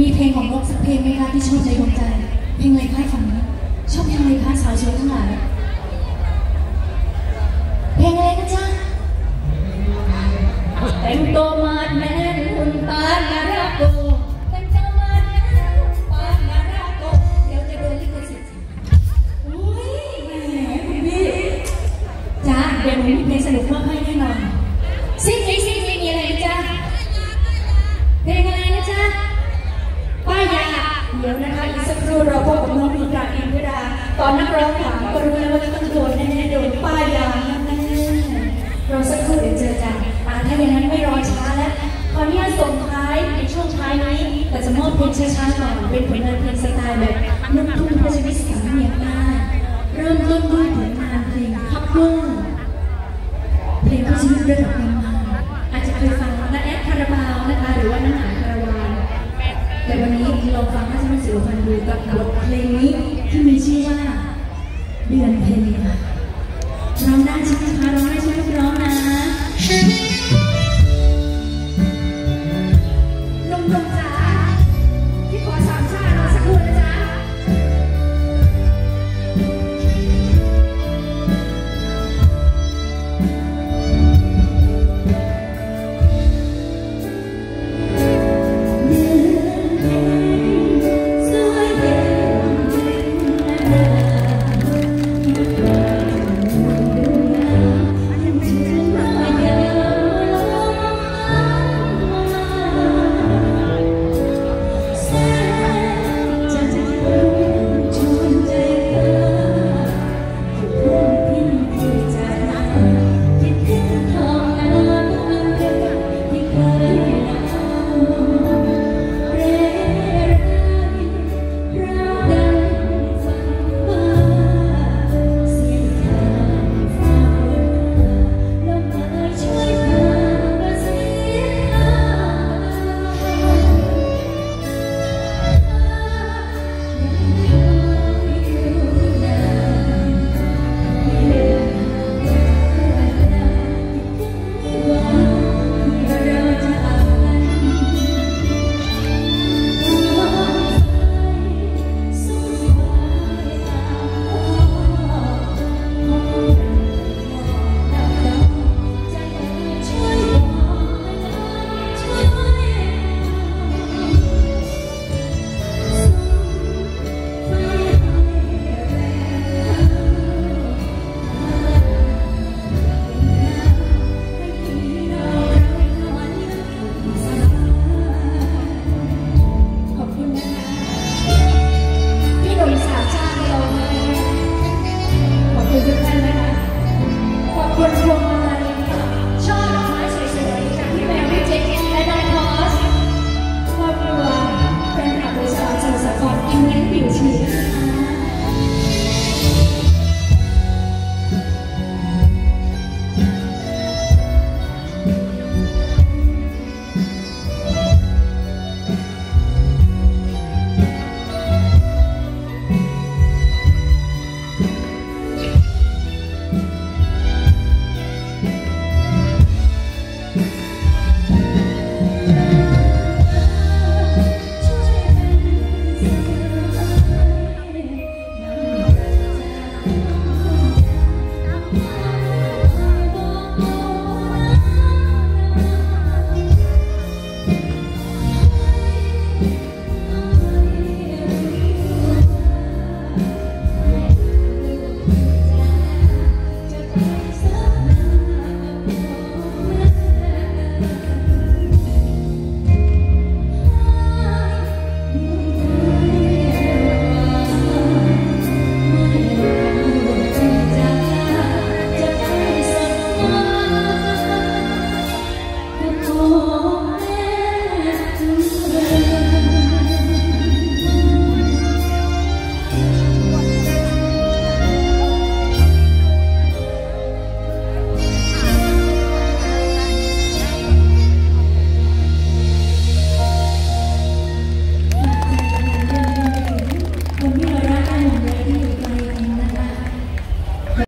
มีเพลงของนกสักเพลงไหมคะที่ชอบในดวงใจเพลงอะไรคะฝั่งนี้ชอบเพลงอะไรคะสาวสวยทั้งหลายเพลงอะไรนะจ๊ะแต่งตัวมาแน่นหุ่นตานาราโกแต่งตัวมาแน่นหุ่นตานาราโกเดี๋ยวจะโดนลิขสิทธิ์อุ้ยแหมคุณพี่จ้าเดี๋ยวหนูมีเพลงสนุกมากให้แน่นอนซิ่งมีอะไรนะจ๊ะเพลงอะไรนะจ๊ะป้ายาเดี๋ยวนะคะอีกสักครู่เราพบกับน้องมีการอินทิราตอนนักร้องถามก็รู้แล้วว่าจะต้องโดนแน่ๆโดนป้ายาแน่ๆเราสักครู่เดี๋ยวเจอกันถ้าอย่างนั้นไม่รอช้าแล้วขออนุญาตส่งท้ายในช่วงท้ายนี้แต่จะมอบเพลงช้าๆก่อนเป็นผลงานเพลงสไตล์แบบนุ่มทุ่งเพื่อชีวิตสามเนียงได้เริ่มต้นด้วยผลงานเพลงคัพเวอร์เพลงเพื่อชีวิตระดับตำนานอาจจะเคยฟังน้าแอดคาราบาวนะคะหรือว่าน้าหาคาราวานแต่วันนี้ลองฟังให้ท่านผู้ฟังดูกับบทเพลงนี้ที่มีชื่อว่าเดือนเพ็ญค่ะร้องได้ใช่ไหมคะร้องได้ใช่ไหมร้องนะ